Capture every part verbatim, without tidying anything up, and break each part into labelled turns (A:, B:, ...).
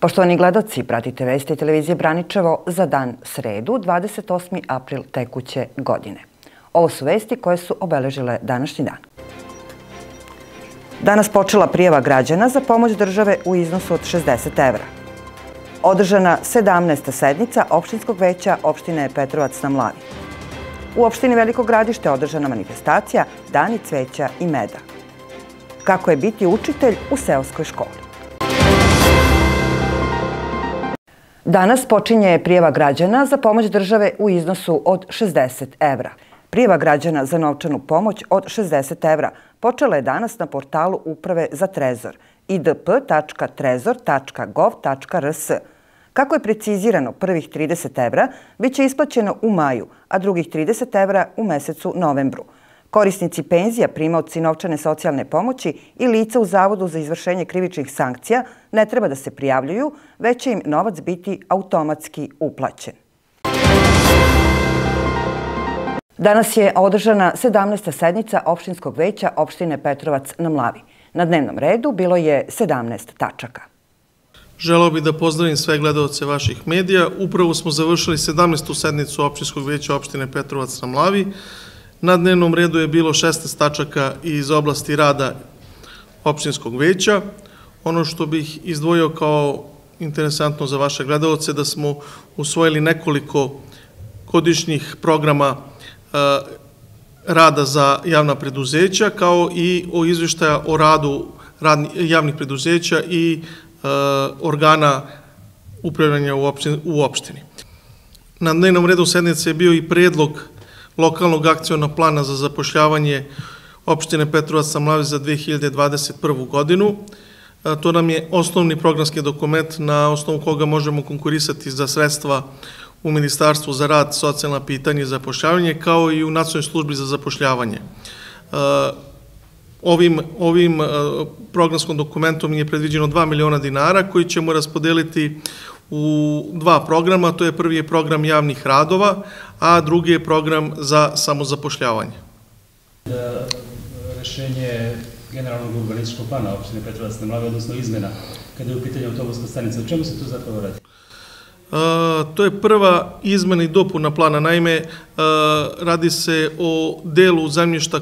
A: Poštovani gledaoci, pratite vesti televizije Braničevo za dan sredu, dvadeset osmi april tekuće godine. Ovo su vesti koje su obeležile današnji dan. Danas počela prijava građana za pomoć države u iznosu od šezdeset evra. Održana sedamnaesta sednica opštinskog veća opštine Petrovac na Mlavi. U opštini Veliko Gradište održana manifestacija Dani cveća i meda. Kako je biti učitelj u seoskoj školi? Danas počinje prijava građana za pomoć države u iznosu od šezdeset evra. Prijava građana za novčanu pomoć od šezdeset evra počela je danas na portalu Uprave za trezor i d p tačka trezor tačka gov tačka r s. Kako je precizirano, prvih trideset evra biće isplaćeno u maju, a drugih trideset evra u mesecu novembru. Korisnici penzija, primaoci novčane socijalne pomoći i lica u Zavodu za izvršenje krivičnih sankcija ne treba da se prijavljuju, već će im novac biti automatski uplaćen. Danas je održana sedamnaesta sednica opštinskog veća opštine Petrovac na Mlavi. Na dnevnom redu bilo je sedamnaest tačaka.
B: Želeo bih da pozdravim sve gledaoce vaših medija. Upravo smo završili sedamnaestu sednicu opštinskog veća opštine Petrovac na Mlavi. Na dnevnom redu je bilo šesnaest tačaka iz oblasti rada opštinskog veća. Ono što bih izdvojio kao interesantno za vaše gledaoce da smo usvojili nekoliko godišnjih programa rada za javna preduzeća, kao i o izvještaja o radu javnih preduzeća i organa upravljanja u opštini. Na dnevnom redu sednice je bio i predlog lokalnog akcionog plana za zapošljavanje opštine Petrovac na Mlavi za dve hiljade dvadeset prvu. godinu. To nam je osnovni programski dokument na osnovu koga možemo konkurisati za sredstva u Ministarstvu za rad, socijalna pitanja i zapošljavanje, kao i u Nacionalnoj službi za zapošljavanje. Ovim, ovim programskom dokumentom je predviđeno dva miliona dinara koji ćemo raspodeliti u dva programa. To je prvi je program javnih radova, a drugi je program za samozapošljavanje.
C: Rešenje generalnog urbanističkog plana opštine Petrovac na Mlavi, odnosno izmena, kada je u pitanju autobuska stanica, o čemu se tu zapravo radi?
B: To je prva izmena i dopuna plana. Naime, radi se o delu zemljišta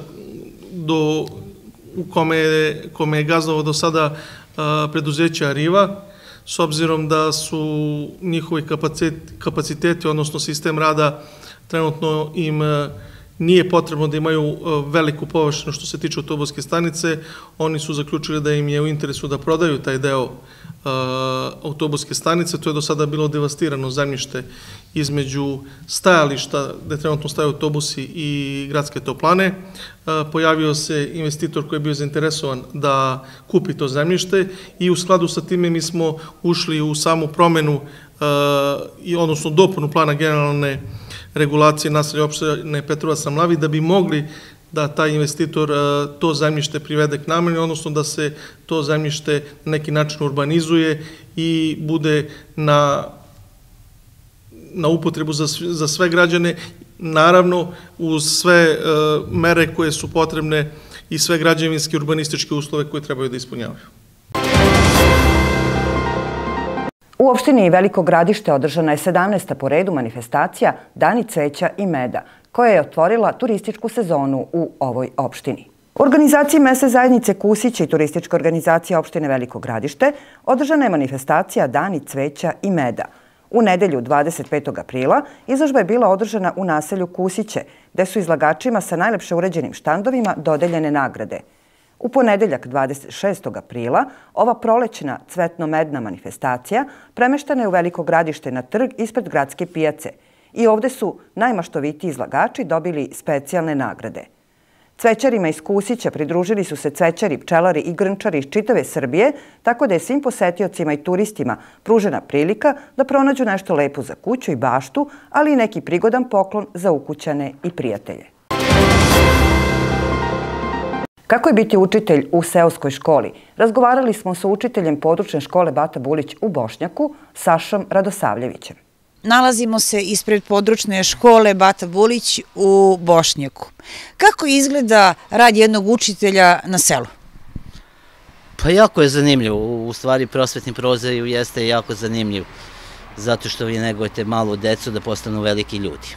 B: u kome je gazdovalo do sada preduzeća Arriva, s obzirom da su njihovi kapaciteti, odnosno sistem rada, trenutno im nije potrebno da imaju veliku površinu što se tiče autobuske stanice. Oni su zaključili da im je u interesu da prodaju taj deo autobuske stanice. To je do sada bilo devastirano zemljište između stajališta gde trenutno staju autobusi i gradske toplane. Pojavio se investitor koji je bio zainteresovan da kupi to zemljište i u skladu sa time mi smo ušli u samu promenu, odnosno dopunu plana generalne regulacije naselja opštine Petrovac na Mlavi, da bi mogli da taj investitor to zemljište privede k nameni, odnosno da se to zemljište na neki način urbanizuje i bude na, na upotrebu za, za sve građane, naravno uz sve mere koje su potrebne i sve građevinske urbanističke uslove koje trebaju da ispunjavaju.
A: U opštini Veliko Gradište održana je sedamnaesta po redu manifestacija Dani cveća i meda, koja je otvorila turističku sezonu u ovoj opštini. U organizaciji mesne zajednice Kusić i turistička organizacija opštine Veliko Gradište održana je manifestacija Dani cveća i meda. U nedelju dvadeset petog aprila izložba je bila održana u naselju Kusiće, gde su izlagačima sa najlepše uređenim štandovima dodeljene nagrade. U ponedeljak dvadeset šestog aprila ova prolećna cvetno-medna manifestacija premeštena je u Veliko Gradište na trg ispred gradske pijace i ovde su najmaštovitiji izlagači dobili specijalne nagrade. Cvećarima iz Kusića pridružili su se cvećari, pčelari i grnčari iz čitave Srbije, tako da je svim posetiocima i turistima pružena prilika da pronađu nešto lepo za kuću i baštu, ali i neki prigodan poklon za ukućane i prijatelje. Kako je biti učitelj u seoskoj školi? Razgovarali smo sa učiteljem područne škole Bata Bulić u Bošnjaku, Sašom Radosavljevićem.
D: Nalazimo se ispred područne škole Bata Bulić u Bošnjaku. Kako izgleda rad jednog učitelja na selu?
E: Pa jako je zanimljiv, u stvari prosvetni prozor jeste jako zanimljiv, zato što vi negujete malu decu da postanu veliki ljudi.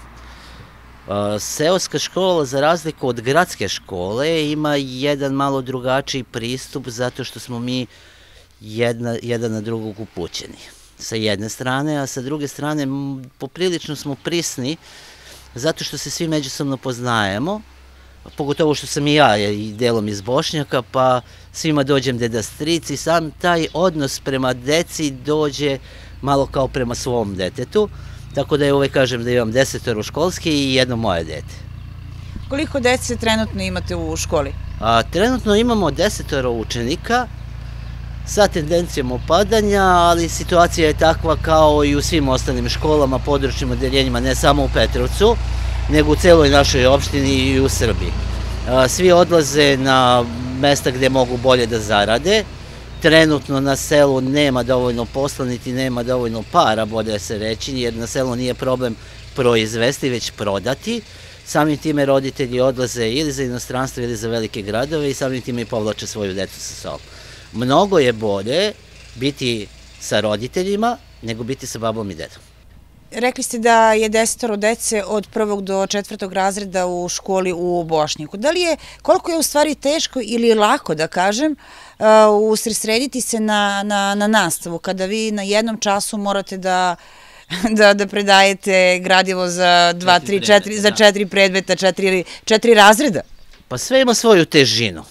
E: Seoska škola, za razliku od gradske škole, ima jedan malo drugačiji pristup, zato što smo mi jedan na drugog upućeni. Sa jedne strane, a sa druge strane poprilično smo prisni, zato što se svi međusobno poznajemo, pogotovo što sam i ja i delom iz Bošnjaka, pa svima dođem deda stric i sam taj odnos prema deci dođe malo kao prema svom detetu, tako da ja uvek kažem da imam desetoro školski i jedno moje dete.
D: Koliko dece trenutno imate u školi?
E: Trenutno imamo desetoro učenika sa tendencijom opadanja, ali situacija je takva kao i u svim ostalim školama, područnim odeljenjima, ne samo u Petrovcu, nego u celoj našoj opštini i u Srbiji. Svi odlaze na mesta gde mogu bolje da zarade. Trenutno na selu nema dovoljno posla, niti nema dovoljno para, bolje se reći, jer na selu nije problem proizvesti, već prodati. Samim time roditelji odlaze ili za inostranstvo ili za velike gradove i samim time i povlače svoju decu sa sobom. Mnogo je bolje biti sa roditeljima nego biti sa babom i dedom.
D: Rekli ste da je desetoro dece od prvog do četvrtog razreda u školi u Bošnjaku. Da li je, koliko je u stvari teško ili lako, da kažem, usredsrediti se na, na, na nastavu, kada vi na jednom času morate da, da, da predajete gradivo za dva, tri, četiri, za četiri predmeta, četiri, četiri razreda?
E: Pa sve ima svoju težinu.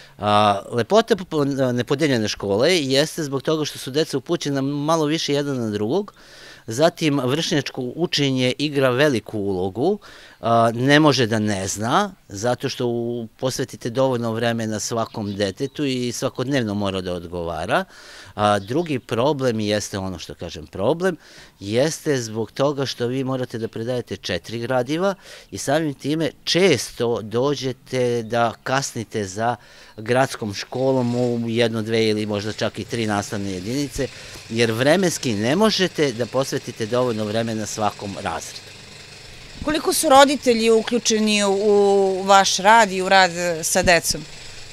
E: Lepota nepodeljene škole jeste zbog toga što su deca upućena malo više jedan na drugog. Zatim, vršnjačko učenje igra veliku ulogu, ne može da ne zna, zato što posvetite dovoljno vremena svakom detetu i svakodnevno mora da odgovara. Drugi problem, jeste ono što kažem problem, jeste zbog toga što vi morate da predajete četiri gradiva i samim time često dođete da kasnite za gradskom školom u jedno, dve ili možda čak i tri nastavne jedinice, jer vremenski ne možete da posvetite dovoljno vremena svakom razredu.
D: Koliko su roditelji uključeni u vaš rad i u rad sa decom?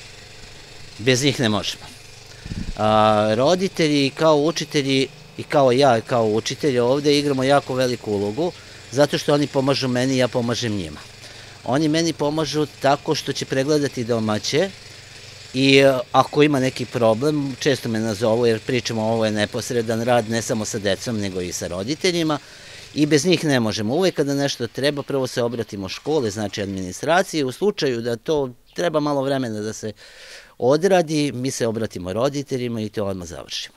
E: Bez njih ne možemo. Roditelji kao učitelji i kao ja kao učitelj ovde igramo jako veliku ulogu, zato što oni pomažu meni i ja pomažem njima. Oni meni pomažu tako što će pregledati domaće i ako ima neki problem, često me nazovu jer pričamo ovo je neposredan rad ne samo sa decom nego i sa roditeljima i bez njih ne možemo. Uvek kada nešto treba, prvo se obratimo škole, znači administraciji, u slučaju da to treba malo vremena da se odradi, mi se obratimo roditeljima i to odmah završimo.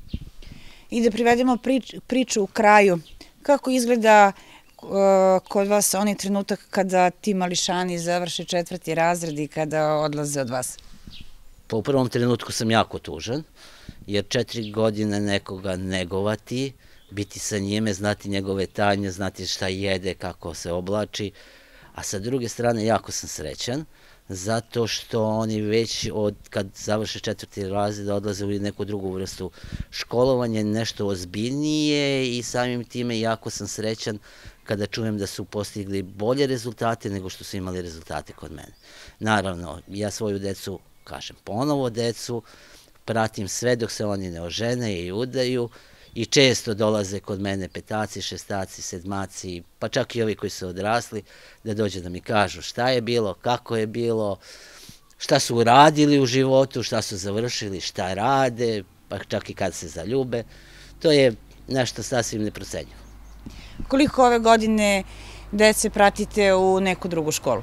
D: I da privedemo priču u kraju, kako izgleda kod vas onaj trenutak kada ti mališani završe četvrti razred i kada odlaze od vas?
E: Pa u prvom trenutku sam jako tužan, jer četiri godine nekoga negovati, biti sa njime, znati njegove tanje, znati šta jede, kako se oblači, a sa druge strane jako sam srećan, zato što oni već od kad završe četvrti razred odlaze u neku drugu vrstu školovanja, nešto ozbiljnije i samim time jako sam srećan kada čujem da su postigli bolje rezultate nego što su imali rezultate kod mene. Naravno, ja svoju decu, kažem ponovo decu, pratim sve dok se oni ne ožene i udaju i često dolaze kod mene petaci, šestaci, sedmaci, pa čak i ovi koji su odrasli, da dođe da mi kažu šta je bilo, kako je bilo, šta su uradili u životu, šta su završili, šta rade, pa čak i kad se zaljube. To je nešto sasvim neprocenjivo.
D: Koliko ove godine dece pratite u neku drugu školu?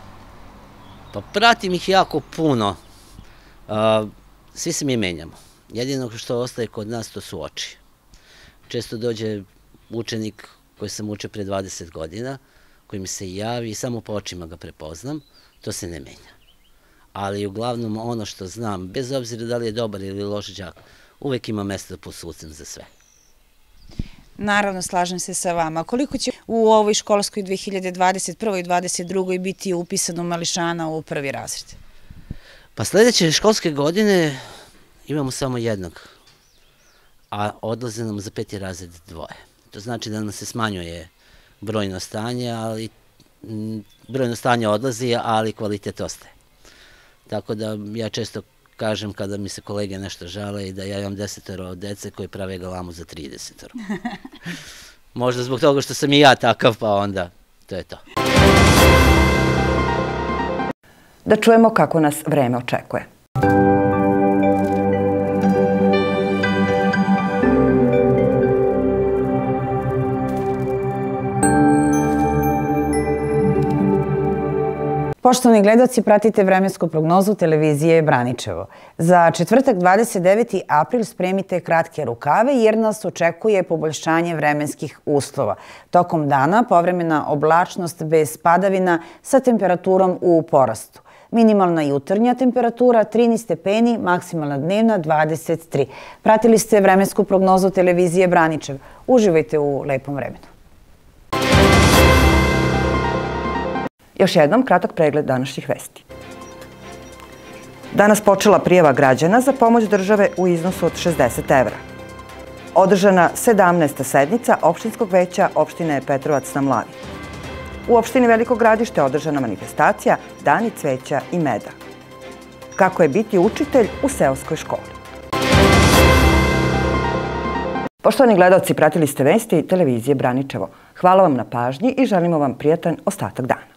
E: Pa pratim ih jako puno. Svi se mi menjamo. Jedino što ostaje kod nas to su oči. Često dođe učenik koji sam učio pre dvadeset godina, koji mi se javi i samo po očima ga prepoznam, to se ne menja. Ali uglavnom ono što znam, bez obzira da li je dobar ili loš đak, uvek ima mesta da posucem za sve.
D: Naravno, slažem se sa vama. Koliko će u ovoj školskoj dve hiljade dvadeset prve i dvadeset druge biti upisano mališana u prvi razred?
E: Pa sledeće školske godine imamo samo jednog, a odlaze nam za peti razred dvoje. To znači da nam se smanjuje brojno stanje, ali brojno stanje odlazi, ali kvalitet ostaje. Tako da ja često kažem kada mi se kolege nešto žale i da ja imam desetoro dece koji prave galamu za tridesetoro. Možda zbog toga što sam i ja takav, pa onda to je to.
A: Da čujemo kako nas vreme očekuje.
D: Poštovani gledaoci, pratite vremensku prognozu televizije Braničevo. Za četvrtak dvadeset deveti april spremite kratke rukave jer nas očekuje poboljšanje vremenskih uslova. Tokom dana povremena oblačnost bez padavina sa temperaturom u porastu. Minimalna jutarnja temperatura trinaest stepeni, maksimalna dnevna dvadeset tri. Pratili ste vremensku prognozu televizije Braničev. Uživajte u lepom vremenu.
A: Još jednom kratak pregled današnjih vesti. Danas počela prijava građana za pomoć države u iznosu od šezdeset evra. Održana sedamnaesta sednica opštinskog veća opštine Petrovac na Mlavi. U opštini Veliko Gradište održana manifestacija Dani cveća i meda. Kako je biti učitelj u seoskoj školi. Poštovani gledaoci, pratili ste vesti televizije Braničevo. Hvala vam na pažnji i želimo vam prijatan ostatak dana.